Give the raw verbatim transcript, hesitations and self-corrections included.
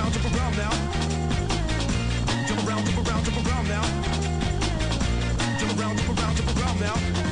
around, jump around now. Jump around, jump around, jump around now. Jump around, jump around, jump around now.